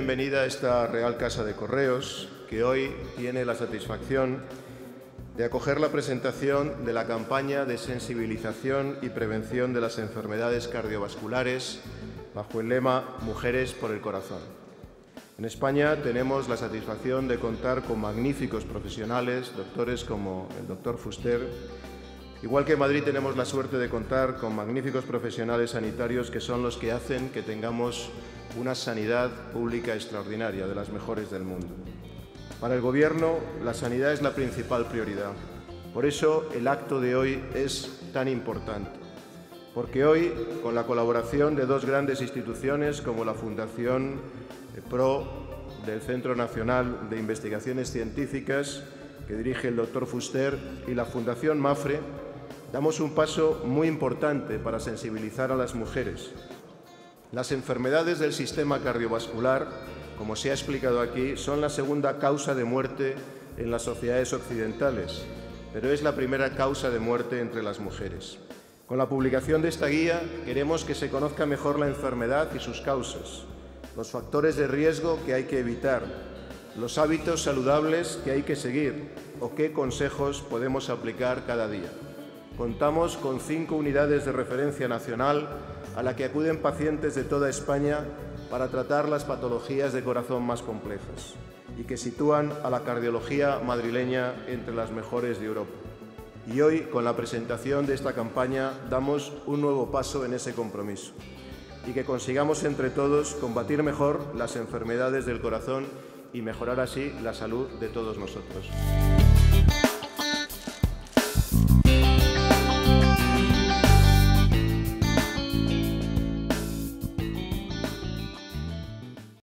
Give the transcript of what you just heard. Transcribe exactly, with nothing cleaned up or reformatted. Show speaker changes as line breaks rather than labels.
bienvenida a esta Real Casa de Correos, que hoy tiene la satisfacción de acoger la presentación de la campaña de sensibilización y prevención de las enfermedades cardiovasculares bajo el lema Mujeres por el Corazón. En España tenemos la satisfacción de contar con magníficos profesionales, doctores como el doctor Fuster. Igual que en Madrid tenemos la suerte de contar con magníficos profesionales sanitarios que son los que hacen que tengamos una sanidad pública extraordinaria, de las mejores del mundo. Para el Gobierno, la sanidad es la principal prioridad. Por eso el acto de hoy es tan importante. Porque hoy, con la colaboración de dos grandes instituciones como la Fundación PRO del Centro Nacional de Investigaciones Científicas, que dirige el doctor Fuster, y la Fundación MAFRE, damos un paso muy importante para sensibilizar a las mujeres. Las enfermedades del sistema cardiovascular, como se ha explicado aquí, son la segunda causa de muerte en las sociedades occidentales, pero es la primera causa de muerte entre las mujeres. Con la publicación de esta guía queremos que se conozca mejor la enfermedad y sus causas, los factores de riesgo que hay que evitar, los hábitos saludables que hay que seguir o qué consejos podemos aplicar cada día. Contamos con cinco unidades de referencia nacional a la que acuden pacientes de toda España para tratar las patologías de corazón más complejas y que sitúan a la cardiología madrileña entre las mejores de Europa. Y hoy, con la presentación de esta campaña, damos un nuevo paso en ese compromiso y que consigamos entre todos combatir mejor las enfermedades del corazón y mejorar así la salud de todos nosotros.